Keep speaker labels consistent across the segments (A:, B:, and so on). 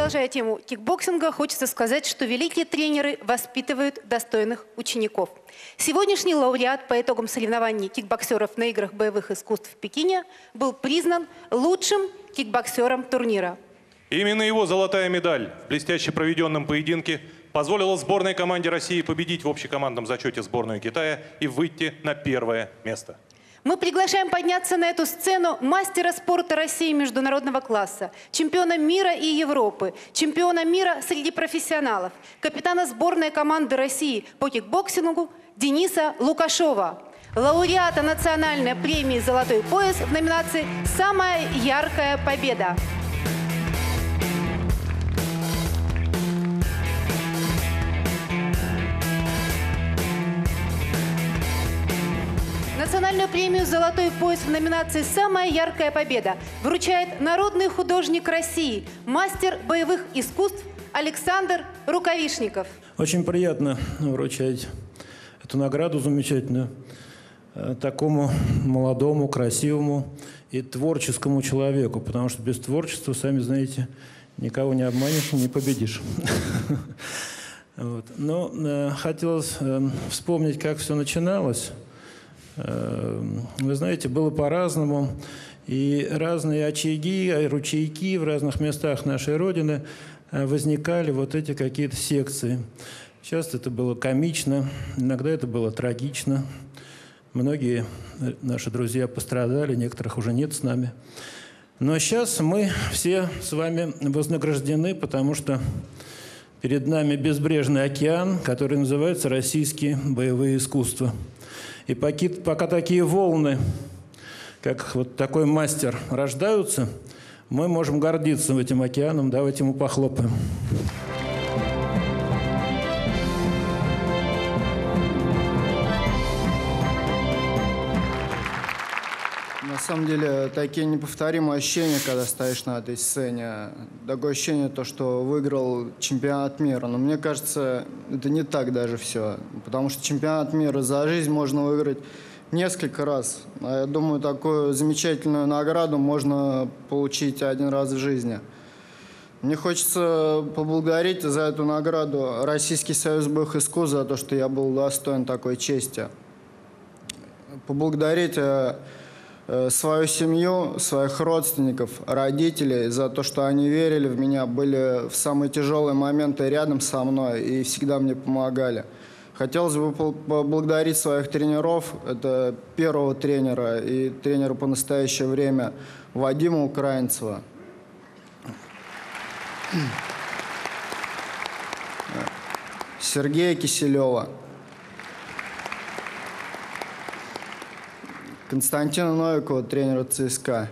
A: Продолжая тему кикбоксинга, хочется сказать, что великие тренеры воспитывают достойных учеников. Сегодняшний лауреат по итогам соревнований кикбоксеров на играх боевых искусств в Пекине был признан лучшим кикбоксером турнира.
B: Именно его золотая медаль в блестяще проведенном поединке позволила сборной команде России победить в общекомандном зачете сборную Китая и выйти на первое место.
A: Мы приглашаем подняться на эту сцену мастера спорта России международного класса, чемпиона мира и Европы, чемпиона мира среди профессионалов, капитана сборной команды России по кикбоксингу Дениса Лукашова, лауреата национальной премии «Золотой пояс» в номинации «Самая яркая победа». Национальную премию «Золотой пояс» в номинации «Самая яркая победа» вручает народный художник России, мастер боевых искусств Александр Рукавишников.
C: Очень приятно вручать эту награду замечательную такому молодому, красивому и творческому человеку, потому что без творчества, сами знаете, никого не обманешь, не победишь. Но хотелось вспомнить, как все начиналось. Вы знаете, было по-разному, и разные очаги, ручейки в разных местах нашей Родины возникали вот эти какие-то секции. Часто это было комично, иногда это было трагично. Многие наши друзья пострадали, некоторых уже нет с нами. Но сейчас мы все с вами вознаграждены, потому что перед нами безбрежный океан, который называется «Российские боевые искусства». И пока такие волны, как вот такой мастер, рождаются, мы можем гордиться этим океаном. Давайте ему похлопаем.
D: На самом деле, такие неповторимые ощущения, когда стоишь на этой сцене. Такое ощущение, что выиграл чемпионат мира. Но мне кажется, это не так даже все. Потому что чемпионат мира за жизнь можно выиграть несколько раз. А я думаю, такую замечательную награду можно получить один раз в жизни. Мне хочется поблагодарить за эту награду Российский союз боевых искусств за то, что я был достоин такой чести. Поблагодарить свою семью, своих родственников, родителей за то, что они верили в меня, были в самые тяжелые моменты рядом со мной и всегда мне помогали. Хотелось бы поблагодарить своих тренеров. Это первого тренера и тренера по настоящее время Вадима Украинцева. Сергея Киселева. Константина Новикова, тренера ЦСКА.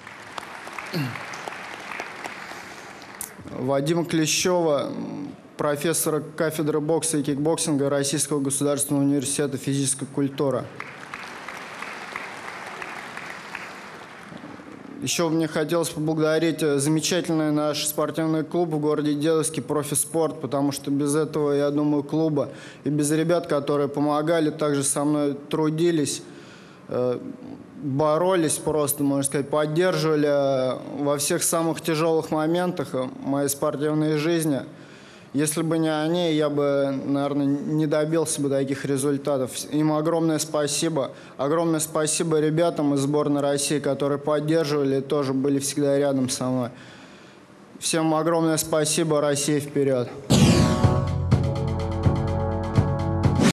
D: Вадима Клещева, профессора кафедры бокса и кикбоксинга Российского государственного университета физической культуры. Еще мне хотелось поблагодарить замечательный наш спортивный клуб в городе Дедовске «Профиспорт», потому что без этого, я думаю, клуба и без ребят, которые помогали, также со мной трудились, боролись просто, можно сказать, поддерживали во всех самых тяжелых моментах моей спортивной жизни. Если бы не они, я бы, наверное, не добился бы таких результатов. Им огромное спасибо. Огромное спасибо ребятам из сборной России, которые поддерживали и тоже были всегда рядом со мной. Всем огромное спасибо. Россия вперед!